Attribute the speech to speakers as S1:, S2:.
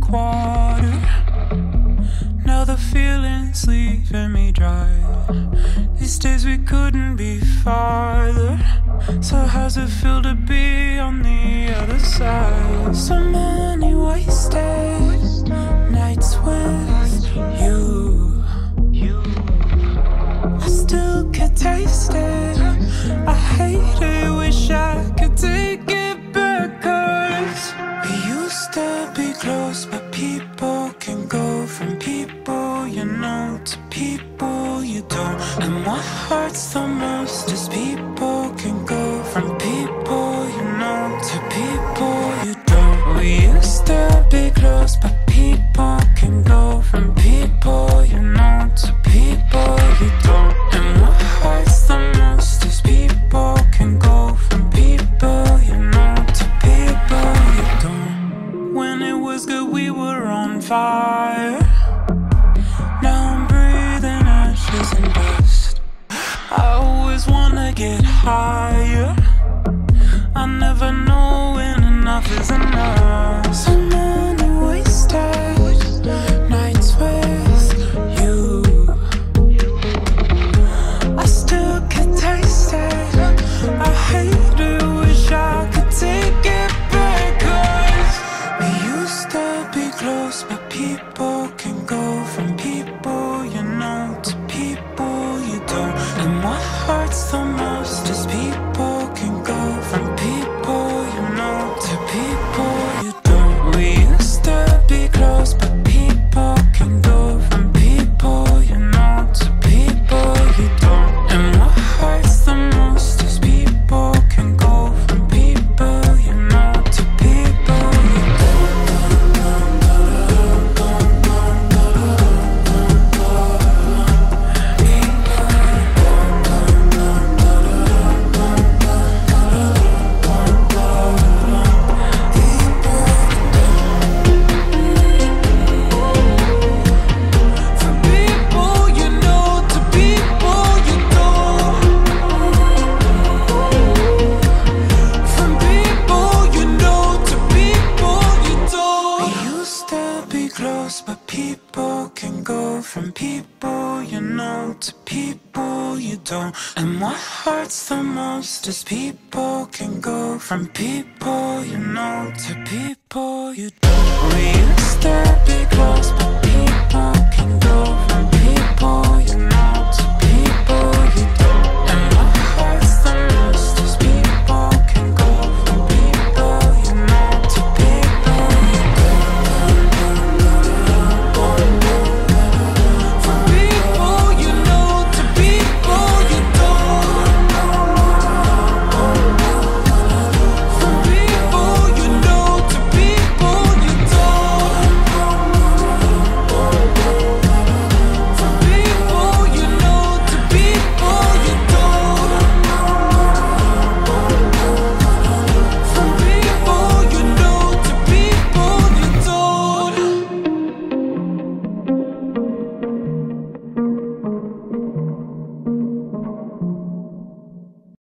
S1: water. Now the feeling's leaving me dry. These days we couldn't be farther. So how's it feel to be on the other side? So many wasted nights with you. I still could taste it. I hate it, wish I could take it back. 'Cause we used to be close, but people can go from people you know to people you don't. And what hurts the most is people can go from people you know to people you don't. We used to be close, but people can go from people you know to people you don't. And what hurts the most is people can go from people you know to people you don't. When it was good we were on fire. Now I'm breathing ashes and dust. I always wanna get higher. I never know when enough is enough. So many wasted nights with you. I still can taste it. I hate it, wish I could take it back. 'Cause we used to be close, but people can go from people you know to people you don't. And what hurts the most is people can go from people you know to people you don't. We used to be close, but people can go from people you know to people you don't. And what hurts the most is people can go from people you know to people you from people you know to people you don't. And what hurts the most is people can go from people you know to people you don't. We used to be close, but people can go from people you know